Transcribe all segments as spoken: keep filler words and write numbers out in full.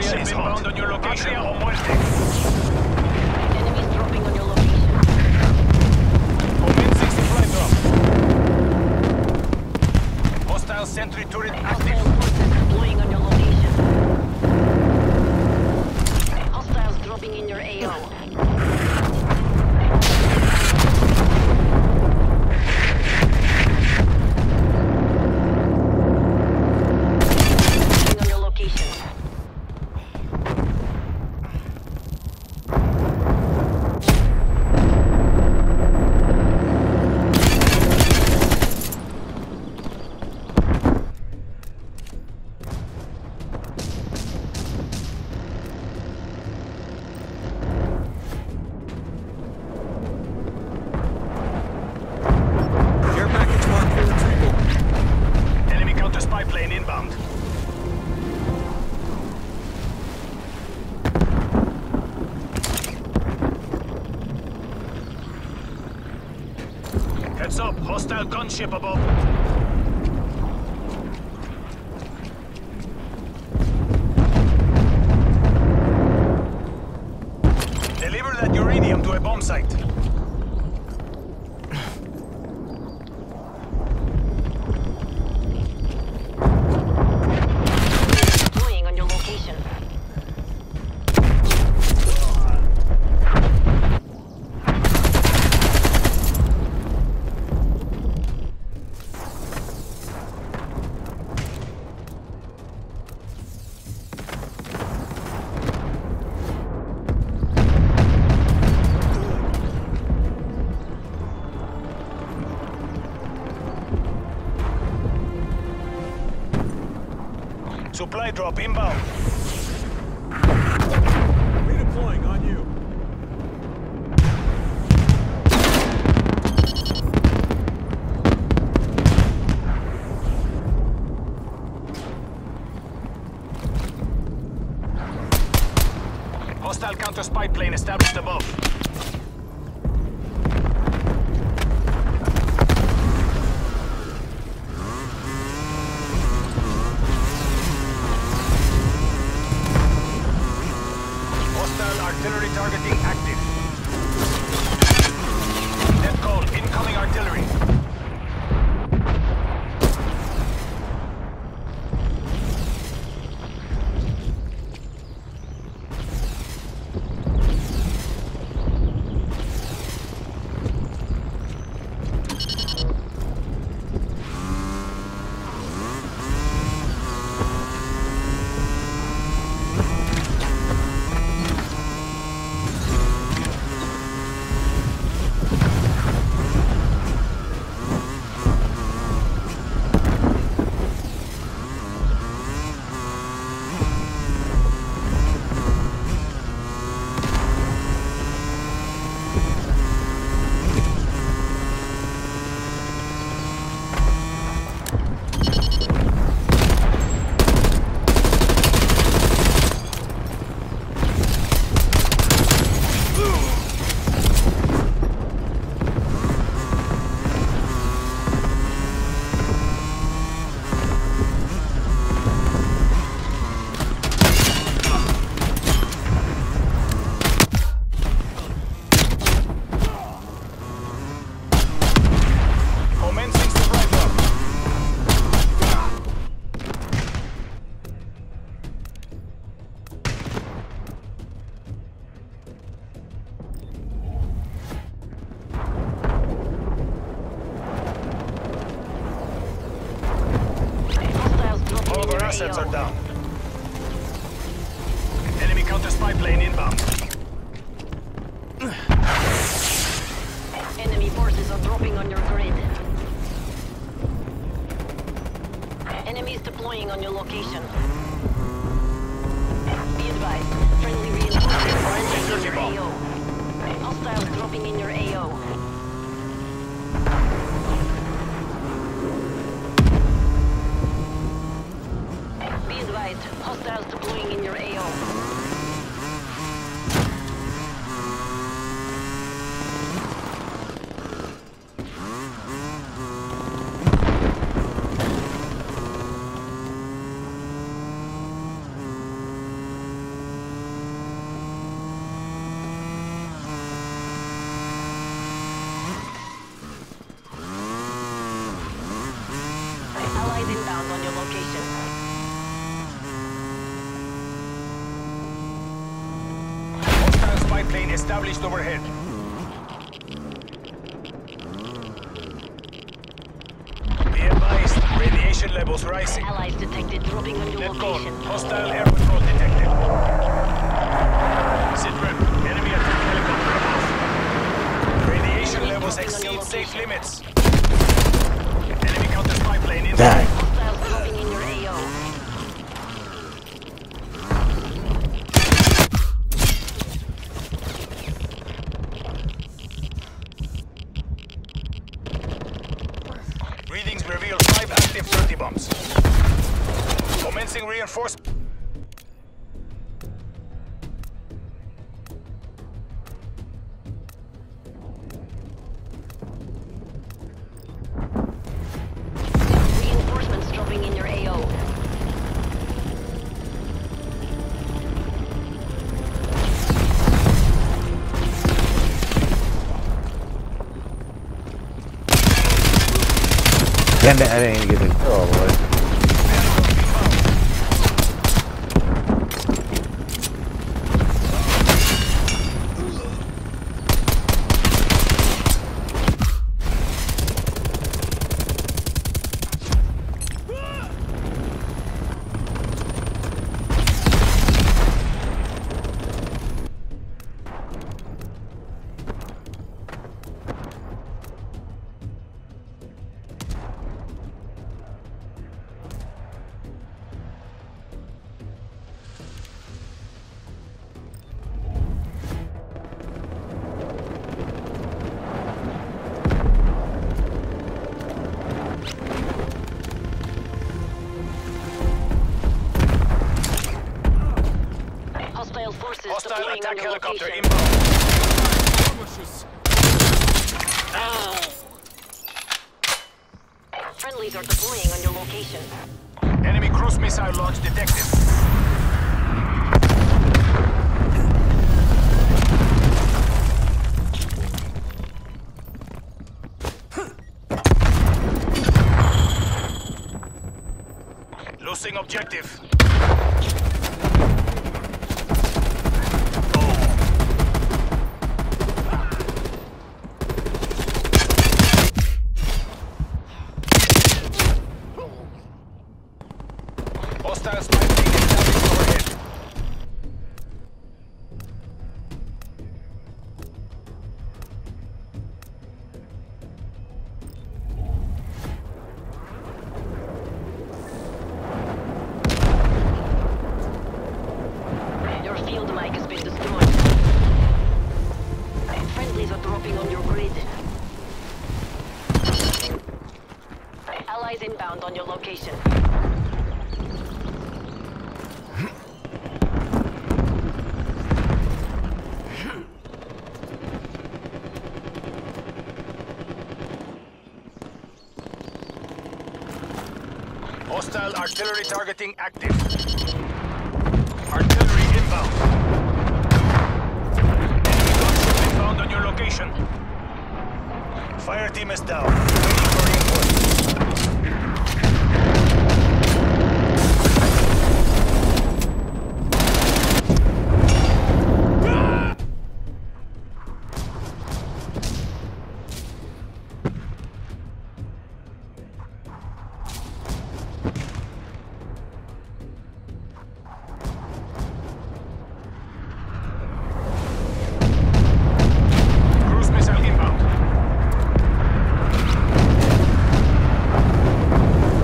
Gunship is inbound hot. on your location. Patria o muerte. Enemies dropping on your location. Commencing supply drop. Hostile sentry turret active. Hostile forces deploying on your location. Hostiles dropping in your A O. Heads up, hostile gunship above. Deliver that uranium to a bomb site. Deploying on your location. Supply drop inbound. Redeploying on you. Hostile counter spy plane established above. Artillery targeting active. Net call, incoming artillery. Assets are down. Enemy counter spy plane inbound. Enemy forces are dropping on your grid. Enemies deploying on your location. Be advised, friendly reinforcements are entering your A O. Hostiles dropping in your A O. Hostiles deploying in your A O. location. Hostile spy plane established overhead. Be advised, radiation levels rising. Allies detected dropping on your Net call. location. Hostile air patrol detected. Sit rep. Enemy attack helicopter above. Radiation levels exceed safe limits. Enemy counter spy plane in. Dang. Hostiles dropping in your A O. Readings reveal five active thirty bombs. Commencing reinforcement. Reinforcements dropping in your A O. Damn that, I didn't get it. Oh, boy. Hostile forces Hostile deploying attack on your helicopter location. inbound. Ambushes. Friendlies are deploying on your location. Enemy cruise missile launch detected. Losing objective. Hostile spy plane established overhead. Your field mic has been destroyed. Friendlies are dropping on your grid. Allies inbound on your location. Hostile artillery targeting active. Artillery inbound. Enemy gunship inbound on your location. Fire team is down. Waiting for reinforcements. Cruise missile inbound.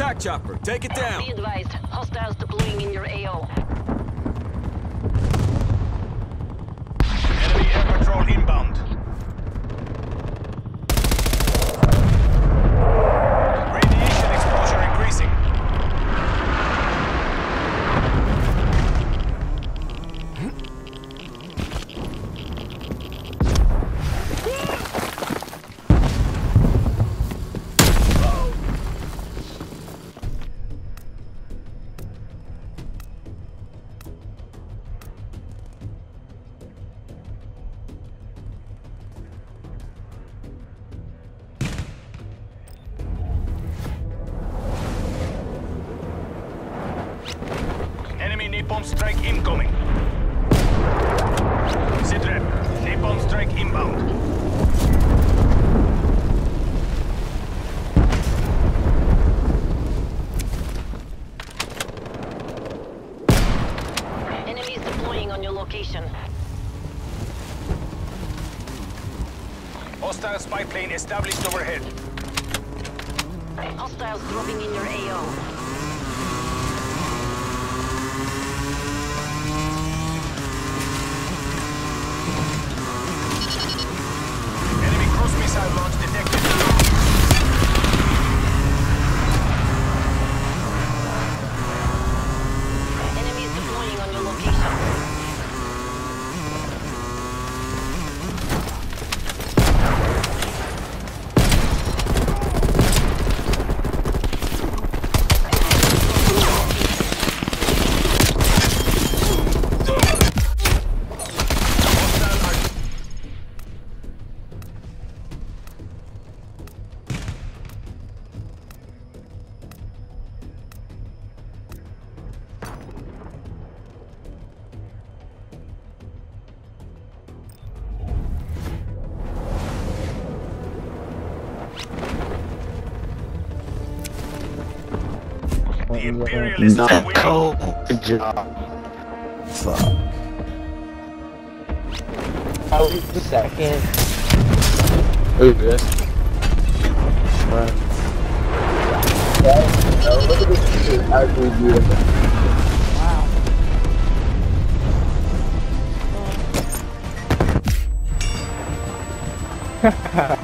Attack chopper, take it down. Be advised, hostiles deploying in your A O. Enemy air patrol inbound. Radiation exposure increasing. Enemy napalm strike incoming. Sitrep, napalm strike inbound. Enemies deploying on your location. Hostile spy plane established overhead. Hostiles dropping in your A O. Enemy cruise missile launch detected. Enemies deploying on your location. The Imperialists are winning. No. Good job. Fuck. Oh, the second. Who's this? Run. Oh, look at this shit. Actually beautiful. Wow.